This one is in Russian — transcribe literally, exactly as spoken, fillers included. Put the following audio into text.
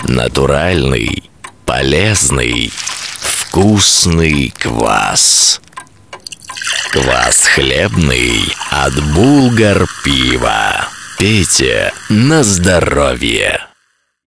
Натуральный, полезный, вкусный квас. Квас хлебный от Булгар пива. Пейте на здоровье.